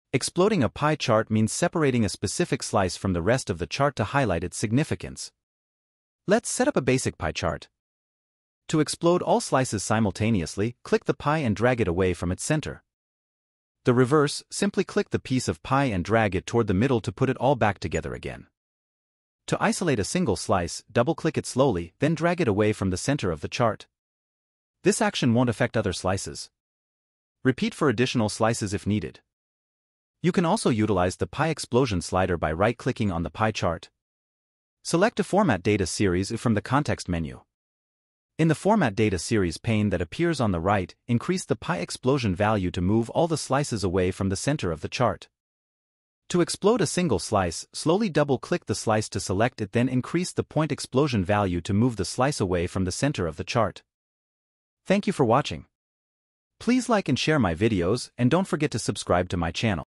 Exploding a pie chart means separating a specific slice from the rest of the chart to highlight its significance. Let's set up a basic pie chart. To explode all slices simultaneously, click the pie and drag it away from its center. The reverse, simply click the piece of pie and drag it toward the middle to put it all back together again. To isolate a single slice, double-click it slowly, then drag it away from the center of the chart. This action won't affect other slices. Repeat for additional slices if needed. You can also utilize the pie explosion slider by right-clicking on the pie chart. Select a Format Data Series from the context menu. In the Format Data Series pane that appears on the right, increase the pie explosion value to move all the slices away from the center of the chart. To explode a single slice, slowly double-click the slice to select it, then increase the point explosion value to move the slice away from the center of the chart. Thank you for watching. Please like and share my videos, and don't forget to subscribe to my channel.